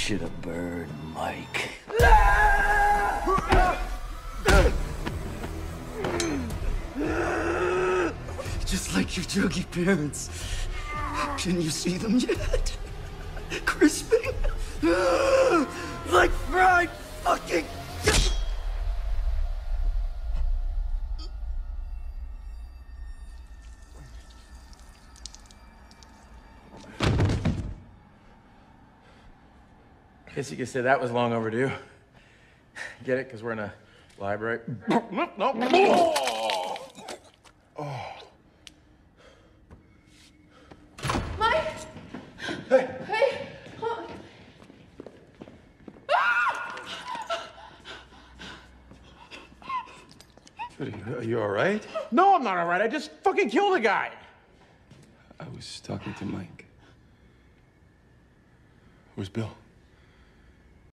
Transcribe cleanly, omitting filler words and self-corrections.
should have burned Mike. Just like your druggy parents. Can you see them yet? Crisping? Like fried fucking... Guess you could say that was long overdue. Get it? Because we're in a library. No. Oh. Mike! Hey! Hey! Are you all right? No, I'm not all right. I just fucking killed a guy. I was talking to Mike. Where's Bill?